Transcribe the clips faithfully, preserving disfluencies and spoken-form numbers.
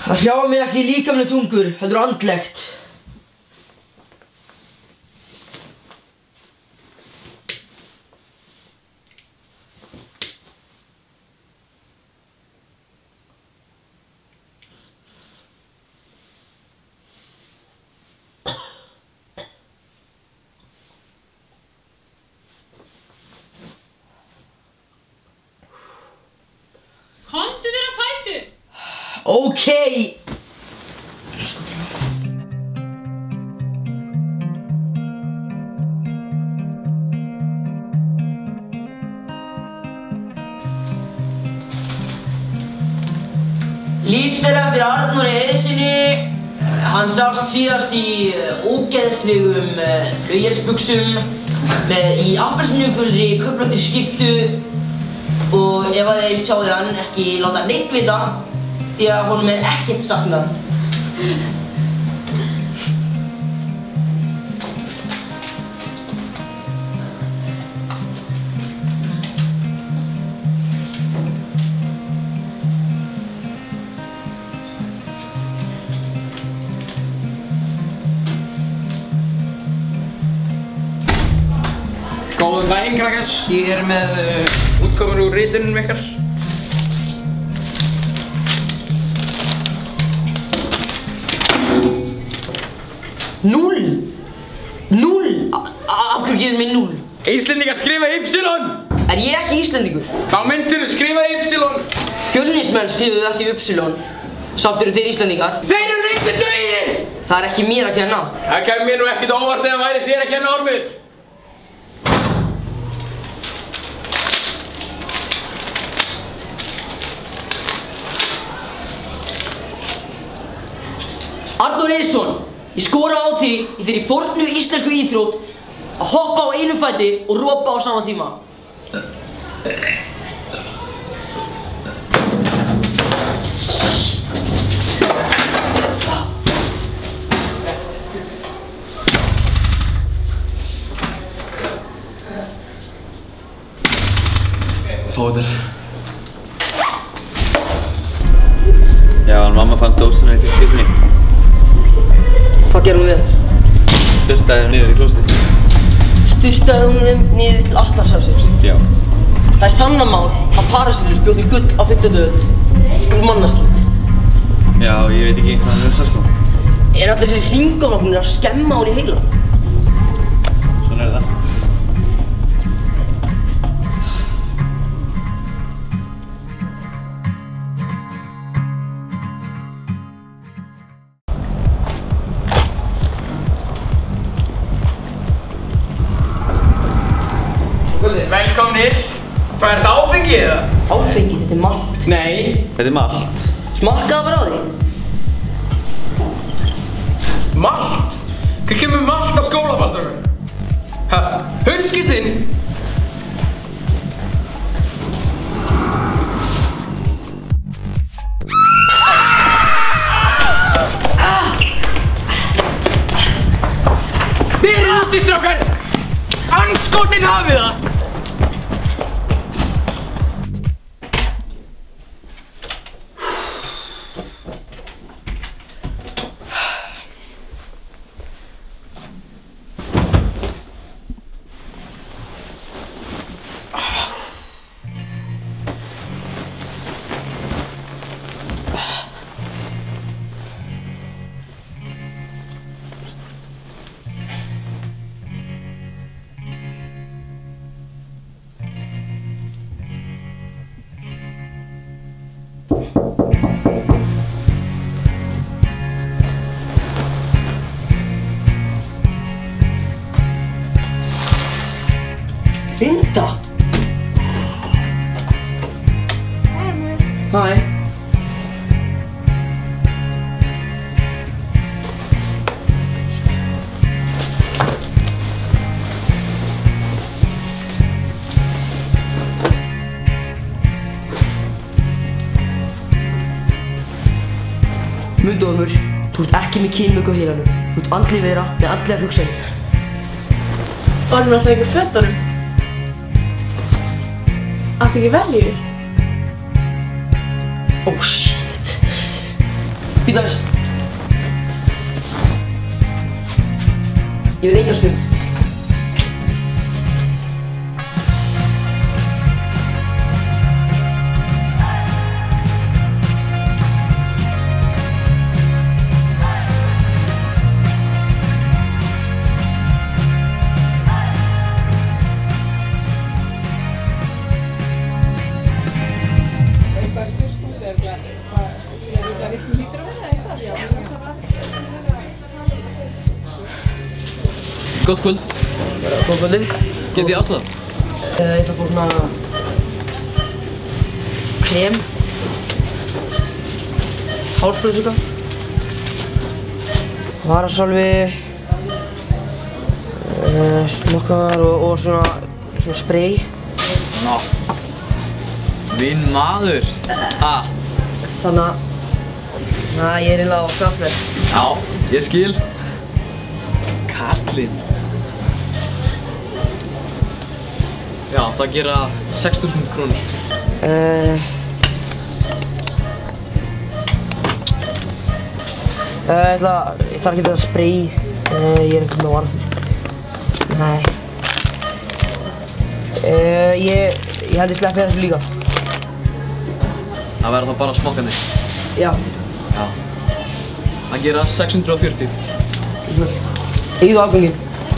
Það hrjáir mig ekki líkamlegt hungur, heldur andlegt. Komdu þér á fætur! Ókei! Lýst er eftir Arnóri Eiðssyni. Hann sást síðast í ógeðslegum flauelsbuxum með í appelsínugulri köflóttri skyrtu. Og ef að þeir sjáðu hann ekki láta neitt vita því að honum er ekkert saknað. Góðan daginn, krakkar. Ég er með uh, útkomur úr ritunum ykkar. Núll! Núll! Af hverju gefur mér núll? Íslendingar skrifa Ypsilon! Er ég ekki Íslendingur? Þá myndirðu skrifa Ypsilon! Fjölnismenn skrifuðu ekki Ypsilon. Samt eru þeir Íslendingar. Þeir eru reyndu dauðir! Það er ekki mér að kenna. Það kemur mér nú ekkert óvart ef það væri þér að kenna, Ormur. Arnór Eiðsson, ég skora á því í þeirri fornu íslensku íþrótt að hoppa á einum fæti og ropa á sama tíma. Fóður. Já, en mamma fann dósina í skipinu. Hvað gerum við? Sturtaði hún niður í klósettið. Sturtaði hún niður til Atlantshafsins? Já. Það er sannamál að Paracelsus bjó til gull á fimmtándu öld úr mannaskít. Já, ég veit ekki hvað hann er það sko. Er allir þessir hringaflokknir að skemma úr í heilann? Svona er það. Velkomnir. Hvað er þetta, áfengi eða? Áfengi, þetta er malt. Nei. Þetta er malt. Smakkaðu bara á því. Malt? Hver kemur malt á skólaball, þarna? Ha? Hundskissinn? Verið úti, strákar! Andskotinn hafið það! Linda! Hæ. Mundu, Ormur, þú ert ekki með kynmök á heilanum. Þú ert andleg vera með andlegar hugsanir. Ormur alltaf ekki fötunum. Áttu ekki veljur? Oh shit. Býta aðeins. Ég vil enga stund. Gott kvöld. Góð kvöldið. Get ég aðstoða? Ég ætla að fá svona krem, hálsbrúsika, varasalvi, uh, smokkar og, og svona, svona spray. Ná. Minn maður. Ha? Þannig að na, ég er eiginlega á fjárfræð. Já, ég skil. Kallinn. Já, það gera sex þúsund krónur. Uh, uh, ég ætla, ég þarf ekki þetta spray, uh, ég er ekki með varasalvi. Nei. Uh, ég, ég held ég sleppi þessu líka. Það verða þá bara smokkandi. Já. Já. Það gera sex hundruð og fjörutíu. Íðu afganginn.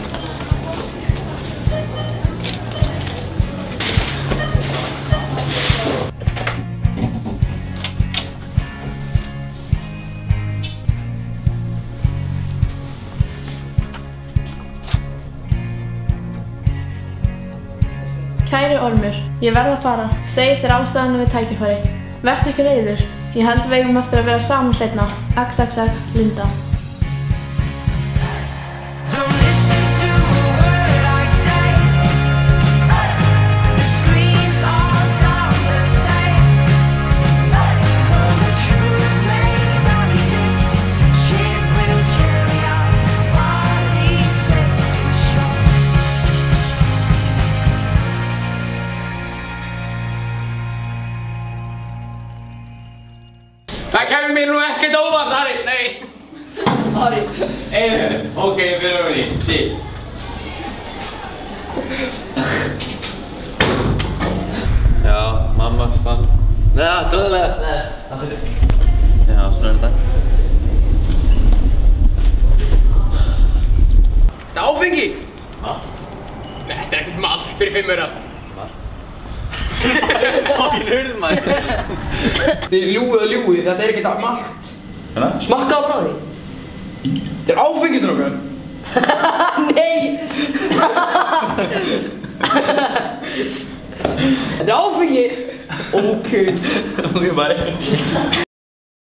Kæri Ormur, ég verð að fara. Segi þér ástæðuna við tækifæri. Vertu ekki reiður. Ég held við eigum eftir að vera saman seinna. X X X Linda. Það kemur mér nú ekkert óvart, Ari, nei. Ari. Einu, ok, við erum við nýtt, sí. Já, mamma fann. Já, döðlega. Já, svona er þetta. Þetta er áfengi. Hva? Nei, þetta er ekkert malt fyrir fimm aura. Fokkin hurð maður. Þið ljúið og ljúið, þetta er ekkert malt. Hérna? Smakkaðu bara á því. Þetta er áfengisstrákar. Nei! Þetta er áfengi. Ok. Ok, bye.